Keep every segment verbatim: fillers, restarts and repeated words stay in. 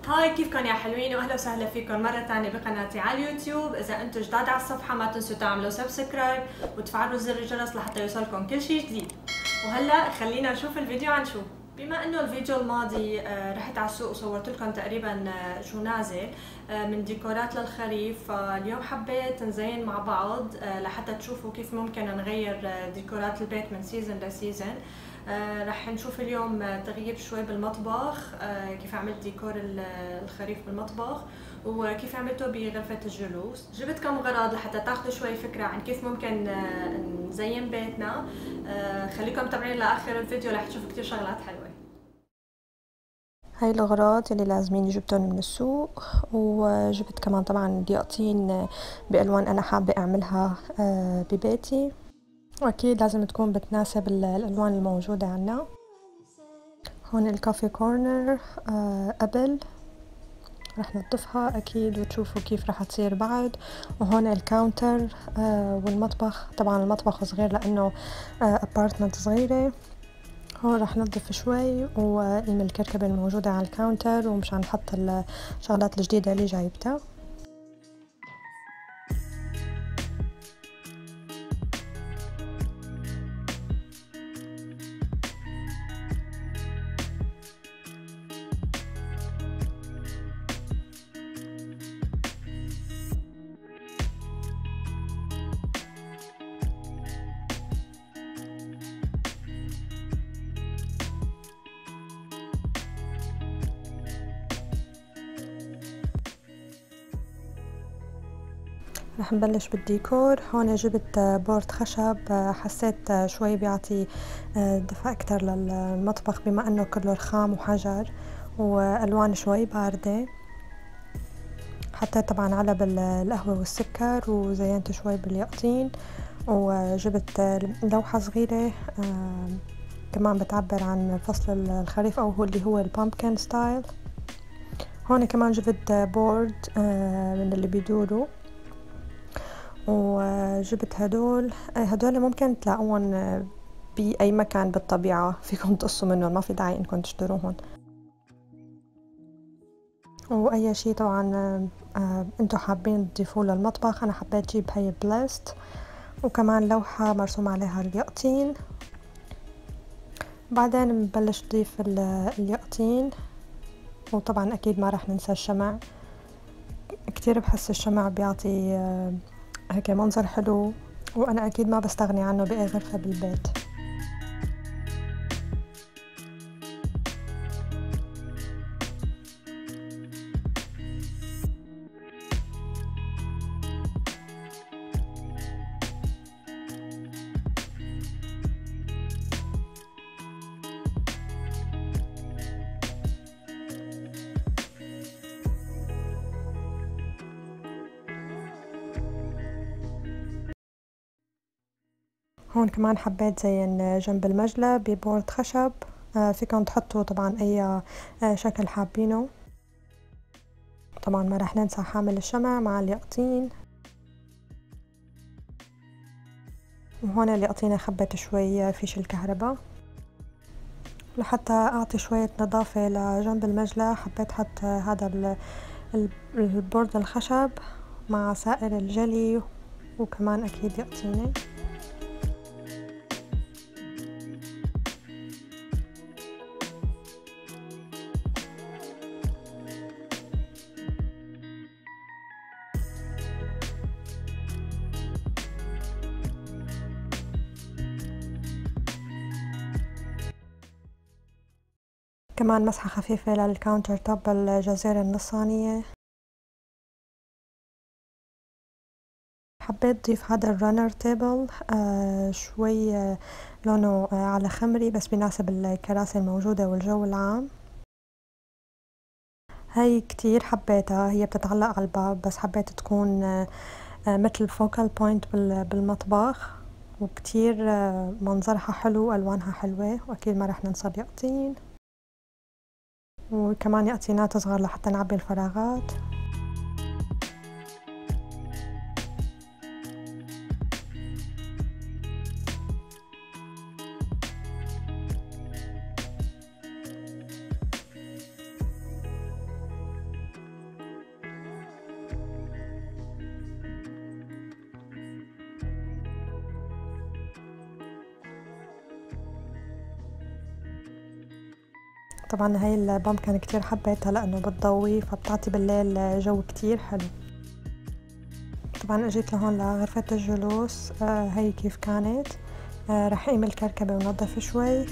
هاي، كيفكن يا حلوين؟ واهلا وسهلا فيكم مرة تانية بقناتي على اليوتيوب. اذا انتم جداد على الصفحة ما تنسوا تعملوا سبسكرايب وتفعلوا زر الجرس لحتى يوصلكم كل شي جديد. وهلا خلينا نشوف الفيديو عن شو. بما انه الفيديو الماضي آه رحت على السوق وصورت لكم تقريبا آه شو نازل آه من ديكورات للخريف، فاليوم حبيت نزين مع بعض آه لحتى تشوفوا كيف ممكن نغير آه ديكورات البيت من سيزن لسيزن. آه رح نشوف اليوم تغيير شوي بالمطبخ، آه كيف عملت ديكور الخريف بالمطبخ وكيف عملته بغرفة الجلوس. جبت كم غراض لحتى تاخذوا شوي فكرة عن كيف ممكن آه نزين بيتنا. آه خليكم متابعين لآخر الفيديو رح تشوفوا كتير شغلات حلوة. هاي الأغراض اللي لازمين جبتهم من السوق، وجبت كمان طبعا دياقتين بألوان أنا حابة أعملها ببيتي، وأكيد لازم تكون بتناسب الألوان الموجودة عنا. هون الكافي كورنر قبل رح نضفها أكيد وتشوفوا كيف رح تصير بعد. وهون الكاونتر والمطبخ، طبعا المطبخ صغير لأنه أبارتمنت صغيرة. هون رح نضف شوي وقيم الكركبة الموجودة على الكاونتر ومشان نحط الشغلات الجديدة اللي جايبتها. رح نبلش بالديكور. هون جبت بورد خشب، حسيت شوي بيعطي دفء اكتر للمطبخ بما انه كله رخام وحجر والوان شوي باردة. حطيت طبعا علب القهوة والسكر وزينت شوي باليقطين، وجبت لوحة صغيرة كمان بتعبر عن فصل الخريف او هو اللي هو البامبكن ستايل. هون كمان جبت بورد من اللي بيدوروا، وجبت هدول هدول ممكن تلاقوهم بأي مكان بالطبيعة، فيكم تقصوا منهم، ما في داعي انكم تشتروهم. واي شي طبعا انتو حابين تضيفوه للمطبخ. انا حبيت جيب هاي بلاست، وكمان لوحة مرسوم عليها اليقطين. بعدين بنبلش نضيف اليقطين، وطبعا اكيد ما رح ننسى الشمع. كتير بحس الشمع بيعطي هيك منظر حلو، وانا اكيد ما بستغني عنه باي غرفة بالبيت. هون كمان حبيت زين جنب المجلة ببورد خشب، فيكم تحطوا طبعا اي شكل حابينه. طبعا ما رح ننسى حامل الشمع مع اليقطين. وهون اليقطين خبت شوي فيش الكهرباء لحتى اعطي شوية نظافة لجنب المجلة. حبيت احط هذا البورد الخشب مع سائر الجلي وكمان اكيد يقطيني. كمان مسحة خفيفة للكاونتر توب الجزيرة النصانية. حبيت ضيف هذا الرنر تيبل آه شوي آه لونه آه على خمري، بس بيناسب الكراسي الموجودة والجو العام. هاي كتير حبيتها، هي بتتعلق على الباب بس حبيت تكون آه آه مثل فوكال بوينت بالمطبخ، وكتير آه منظرها حلو والوانها حلوة. واكيد ما رح ننسى اليقطين، وكمان يقطينات صغار لحتى نعبي الفراغات. طبعا هاي البامكن كتير حبيتها لانه بتضوي فبتعطي بالليل جو كتير حلو. طبعا اجيت لهون لغرفة الجلوس. آه هي كيف كانت. آه رح اقيم الكركبة ونظف شوي.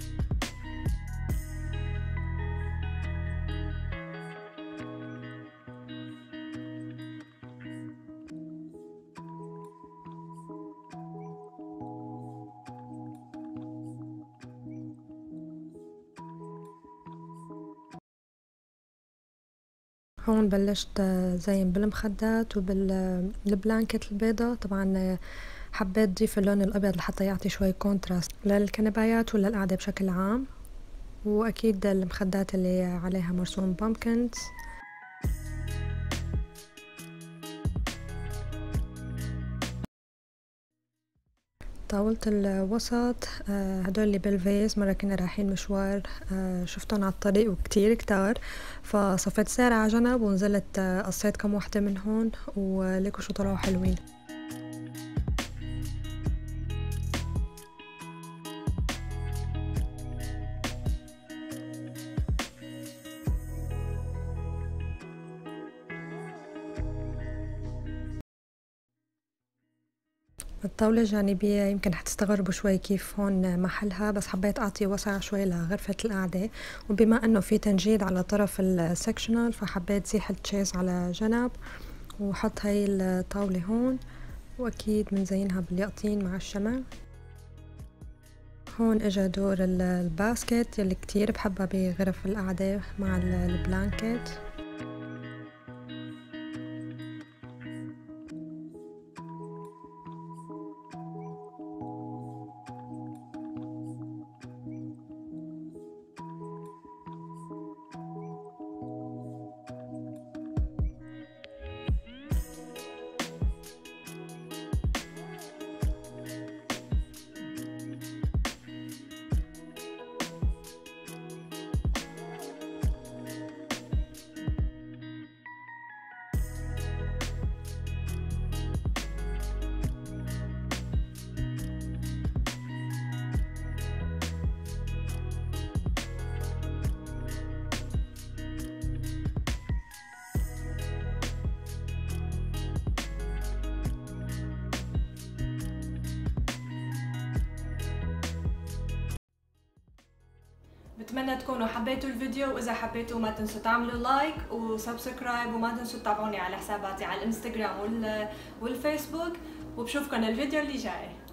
هون بلشت زين بالمخدات وبالبلانكت البيضة. طبعا حبيت ضيف اللون الابيض لحتى يعطي شوي كونتراست للكنبايات وللقعدة بشكل عام، واكيد المخدات اللي عليها مرسوم بامكنز. طاولة الوسط هدول اللي بالفيز مرة كنا رايحين مشوار شفتهم على الطريق وكتير كتار، فصفيت سعر على جنب ونزلت قصيت كم وحدة من هون وليكوا شو طلعوا حلوين. الطاولة الجانبية يمكن حتستغربوا شوي كيف هون محلها، بس حبيت أعطي وسع شوي لغرفة القعدة، وبما أنه في تنجيد على طرف السكشنال فحبيت زيح التشيز على جنب وحط هاي الطاولة هون، وأكيد بنزينها باليقطين مع الشمع. هون اجا دور الباسكت يلي كتير بحبها بغرف القعدة مع البلانكت. بتمنى تكونوا حبيتوا الفيديو، واذا حبيتوا ما تنسوا تعملوا لايك وسبسكرايب، وما تنسوا تتابعوني على حساباتي على الانستغرام والفيسبوك، وبشوفكن الفيديو اللي جاي.